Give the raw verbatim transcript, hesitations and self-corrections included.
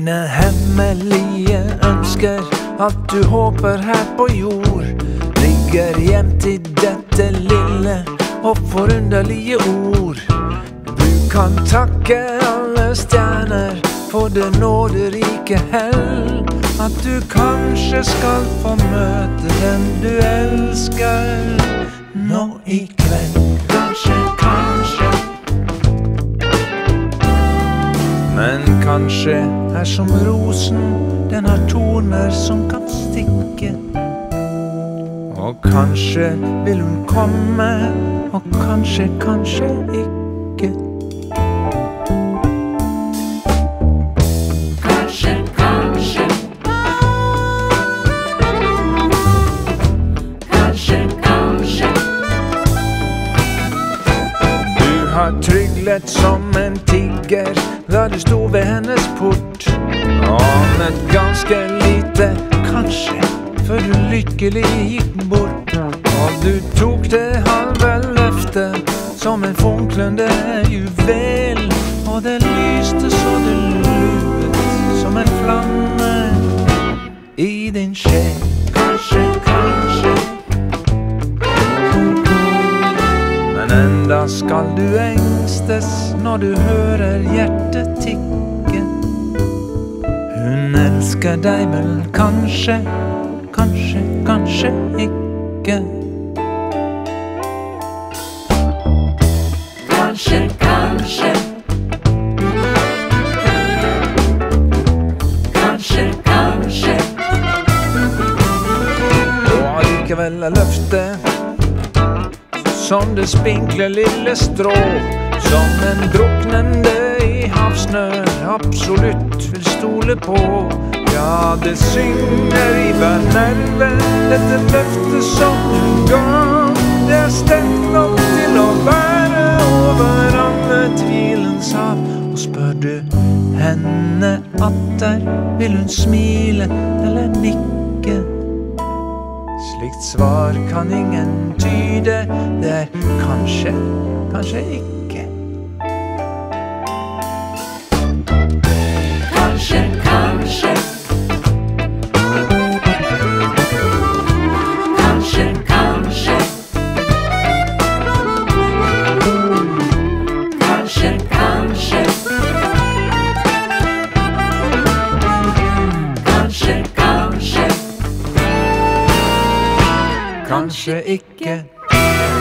Mine hemmelige ønsker, at du håper her på jord, ligger gjemt i dette lille og forunderlige ord. Du kan takke alle stjerner for det nåderike hell, at du kanskje skal få møte den du elsker nå i kveld. Kanskje, kanskje. Men kanskje er som rosen, den har torner som kan stikke. Og kanskje vil hun komme, og kanskje, kanskje ikke. Kanskje, kanskje. Kanskje, kanskje. Du har tryglet som en tigger da du sto ved hennes port, og med ganske lite kanskje før du lykkelig gikk bort. Og du tok det halve løftet som en funklende juvel, og det lyste så det luet som en flamme i din sjel. Kanskje, kanskje. Men enda skal du engstes når du hører hjertet tikke. Hun elsker deg vel kanskje, kanskje, kanskje ikke. Kanskje, kanskje. Kanskje, kanskje. Og allikevel er løftet som det spinkle lille strå, som en druknende i havsnør absolutt vil stole på. Ja, det synger i hver nerve, dette løftet som hun ga. Det er sterkt nok til å bære over alle tvilens hav. Og spør du henne atter, vil hun smile eller nikke? Slikt svar kan ingen tyde, det er kanskje, kanskje ikke. Kanskje, kanskje. Kanskje, kanskje. Kanskje, kanskje. Kanskje, kanskje. Kanskje ikke.